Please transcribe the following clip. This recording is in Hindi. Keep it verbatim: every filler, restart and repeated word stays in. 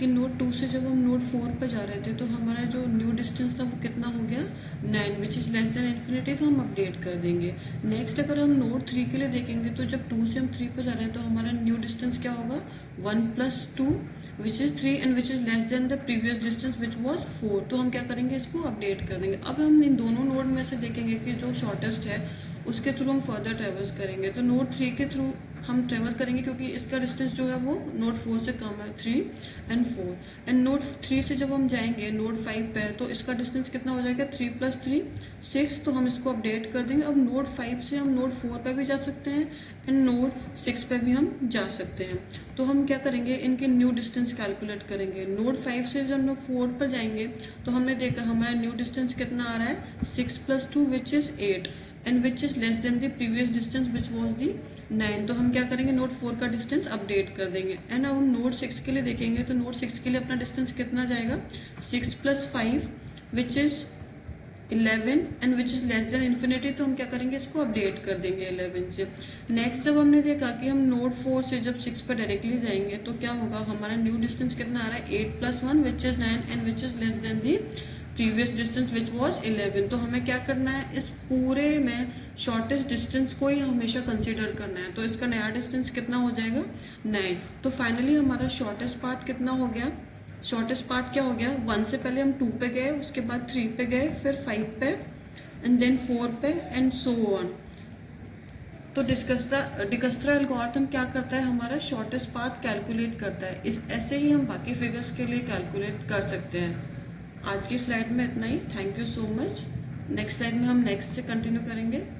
कि नोड टू से जब हम नोड फोर पे जा रहे थे तो हमारा जो न्यू डिस्टेंस था वो कितना हो गया, nine, which is less than infinity, तो हम अपडेट कर देंगे। नेक्स्ट अगर हम नोड थ्री के लिए देखेंगे तो जब टू से हम थ्री पे जा रहे हैं तो हमारा न्यू डिस्टेंस क्या होगा, one plus two which is three and which is less than the previous distance which was four. तो हम क्या करेंगे, इसको अपडेट कर देंगे। अब हम इन दोनों नोड में से देखेंगे कि जो शॉर्टेस्ट है उसके थ्रू हम फर्दर ट्रेवल्स करेंगे। तो नोड थ्री के थ्रू हम ट्रेवल करेंगे क्योंकि इसका डिस्टेंस जो है वो नोड फोर से कम है, three and four. And node three से जब हम जाएंगे नोड फाइव पे तो इसका डिस्टेंस कितना हो जाएगा, थ्री प्लस थ्री सिक्स। तो हम इसको अपडेट कर देंगे। अब नोड फाइव से हम नोड फोर पे भी जा सकते हैं एंड नोड सिक्स पे भी हम जा सकते हैं। तो हम क्या करेंगे, इनके न्यू डिस्टेंस कैलकुलेट करेंगे। नोड फाइव से जब हम फोर पर जाएंगे तो हमने देखा हमारा न्यू डिस्टेंस कितना आ रहा है, six plus two which is eight and which is less than the previous distance which was the nine. तो हम क्या करेंगे, नोड फोर का डिस्टेंस अपडेट कर देंगे। एंड अब हम नोड सिक्स के लिए देखेंगे तो नोड सिक्स के लिए अपना डिस्टेंस कितना जाएगा, six plus five which is eleven and which is less than infinity. तो हम क्या करेंगे, इसको अपडेट कर देंगे इलेवन से। नेक्स्ट जब हमने देखा कि हम नोड फोर से जब सिक्स पर डायरेक्टली जाएंगे तो क्या होगा, हमारा न्यू डिस्टेंस कितना आ रहा है, eight plus one which is nine and which is less than the previous distance which was eleven. तो हमें क्या करना है, इस पूरे में शॉर्टेस्ट डिस्टेंस को ही हमेशा कंसीडर करना है। तो इसका नया डिस्टेंस कितना हो जाएगा, नाइन। तो फाइनली हमारा शॉर्टेस्ट पाथ कितना हो गया, शॉर्टेस्ट पाथ क्या हो गया, वन से पहले हम टू पे गए, उसके बाद थ्री पे गए, फिर फाइव पे एंड देन फोर पे एंड सो ऑन। तो डिस्कस्ट्रा डिकस्ट्रा एल्गोरिथम क्या करता है, हमारा शॉर्टेस्ट पाथ कैलकुलेट करता है। इस ऐसे ही हम बाकी फिगर्स के लिए कैलकुलेट कर सकते हैं। आज की स्लाइड में इतना ही। Thank you so much. Next slide में हम नेक्स्ट से कंटिन्यू करेंगे।